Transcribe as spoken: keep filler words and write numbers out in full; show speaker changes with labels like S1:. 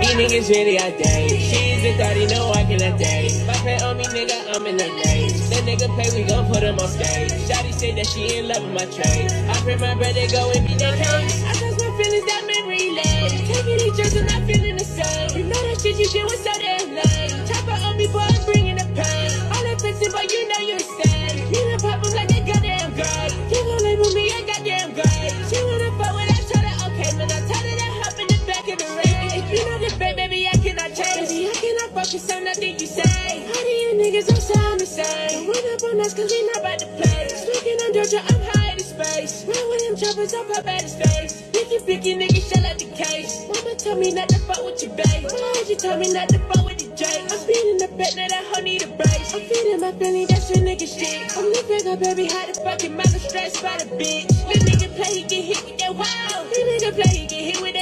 S1: These niggas really a day. She's a thotty, no I cannot date. My friend on me, nigga, I'm in the lane. That nigga play, we gon' put him on stage. Shawty say that she in love with my trade. I pray my brother go and be that case. I trust my feelings, that memory lane. Taking these drugs and not feeling the same. You know that shit you did was so damn lame. Chopper on me, boy, I'm bringing the pain. All that flexing, but you know you're safe. You done pop him like that goddamn great. You gon' label me a goddamn great. She wanna fuck with that shot, okay, man, I told her to hop in the back of the rain. If you know the bait, baby, I cannot change. Baby, I cannot focus on nothing you say. How do you niggas all sound the same? Run up on us cause we not about to play. Smoking on Georgia, I'm high in space. Run with them choppers, I'll pop out of space. Picky, picky, nigga, shut out the case. Mama told me not to fuck with your babe. Mama, she told me not to fuck with the Drake. I'm feeding the pet, now that hoe need a brace. I'm feeding my belly, that's your nigga shit. I'm looking up, baby, how the fucking mother stressed by the bitch. This nigga play, he get hit with that wow. This nigga play, he get hit with that